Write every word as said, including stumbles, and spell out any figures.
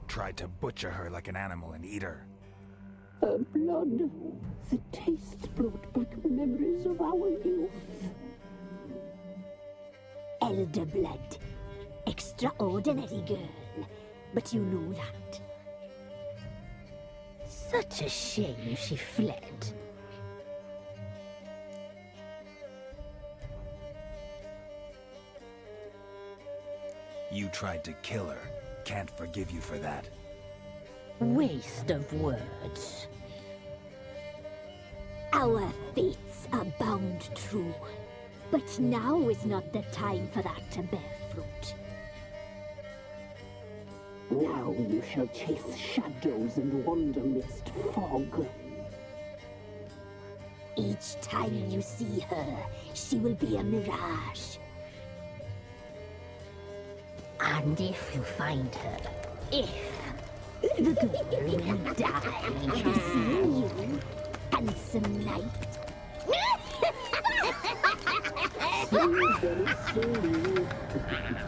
tried to butcher her like an animal and eat her. Her blood. The taste brought back memories of our youth. Elder blood. Extraordinary girl. But you know that. Such a shame she fled. You tried to kill her. Can't forgive you for that. Waste of words. Our fates are bound true. But now is not the time for that to bear fruit. Now you shall chase shadows and wander midst fog. Each time you see her, she will be a mirage. And if you find her, if the girl will die, seeing you, handsome knight. Slowly, very slowly.